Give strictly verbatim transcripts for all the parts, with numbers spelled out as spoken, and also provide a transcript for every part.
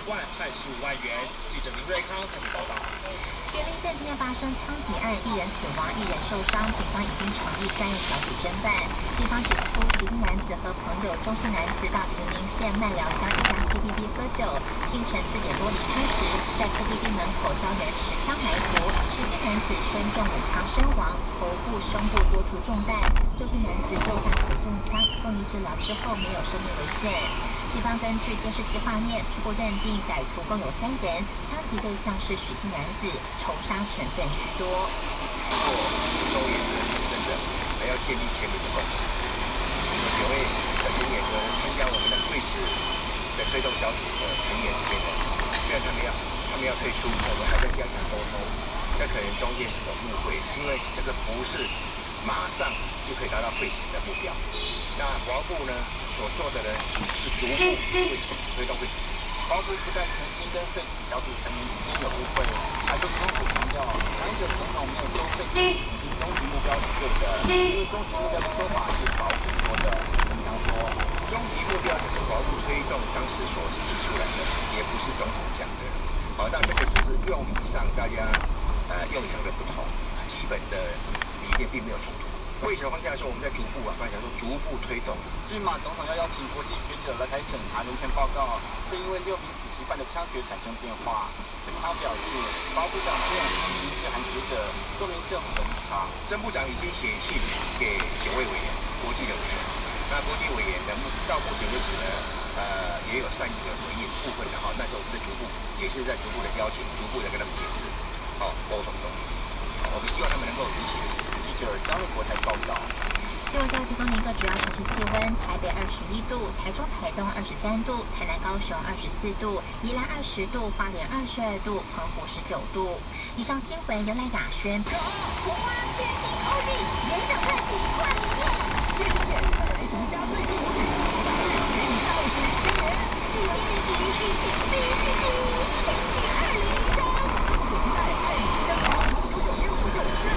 万和十五万元。记者林瑞康台北报道。 云林县今天发生枪击案，一人死亡，一人受伤，警方已经成立专业小组侦办。警方指出，徐姓男子和朋友中姓男子到云林县麦寮乡一家 K T V 喝酒，清晨四点多离开时，在 K T V 门口遭人持枪埋伏，徐姓男子身中五枪身亡，头部、胸部多处中弹。中姓男子右下腿中枪，送医治疗之后没有生命危险。警方根据监视器画面，初步认定歹徒共有三人，枪击对象是许姓男子，仇杀成分居多。 做周延的真的还要建立全民的共识。九位的成员呢，参加我们的会史的推动小组的成员里面的，虽然他们要他们要退出，我们还在加强沟通。那可能中间是有误会，因为这个不是马上就可以达到会史的目标。那国防部呢所做的呢是逐步会推动会史事情。 国防部不但澄清跟会史小组成员之间有误会，还对总统强调，台湾的总统没有说会史以及终极目标是对的，因为终极目标的说法是国防部说的。我们常说， 终极目标就是国防部推动当时所提出来的，也不是总统讲的。好，那这个只是用语上大家呃用语上的不同，基本的理念并没有冲突。会史方向说，我们在逐步啊，刚才讲说逐步推动。 至于马总统要邀请国际学者来台审查人权报告，却因为六名死刑犯的枪决产生变化。陈明航表示，国防部长不用亲自致函学者，说明政府的立场。 曾部长已经写信给九位委员，国际的委员。那国际委员呢，到目前为止呢，呃，也有善意的回应部分的哈，那就我们的逐步也是在逐步的邀请，逐步的跟他们解释，好沟通中。我们希望他们能够理解。 记者张立国台报道。 新闻再提供您一个主要城市气温：台北二十一度，台中、台东二十三度，台南、高雄二十四度，宜兰二十度，花莲二十二度，澎湖十九度。以上新闻由赖雅轩。 国安电信欧弟，连长在比快一点，谢谢带来独家最新武器，给你到时新年，祝一年级疫情第一季度，新年二零一三，所期待爱与香港九九烟火秀正。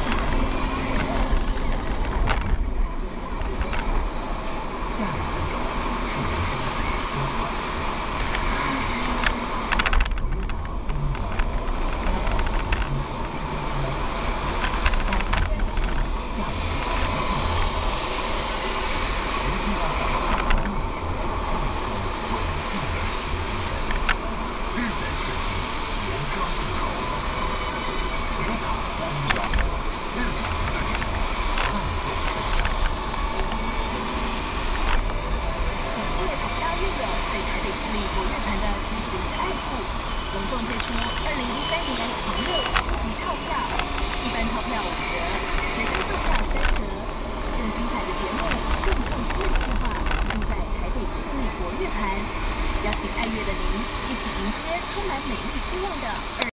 邀请爱乐的您一起迎接充满美丽希望的二。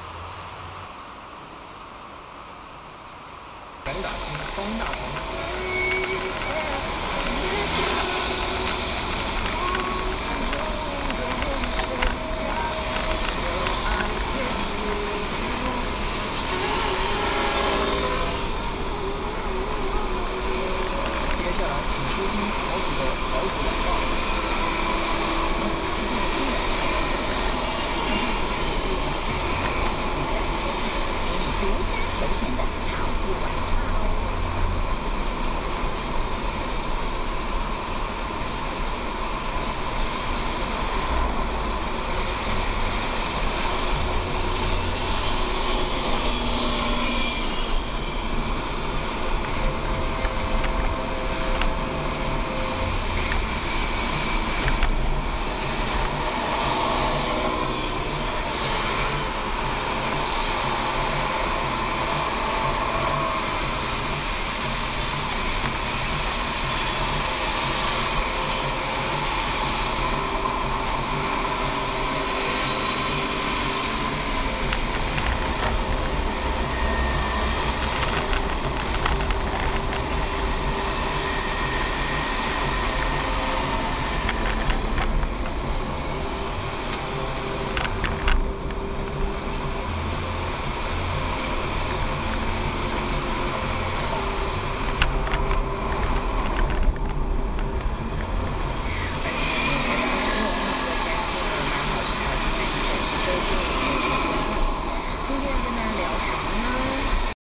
敢打星，方大同。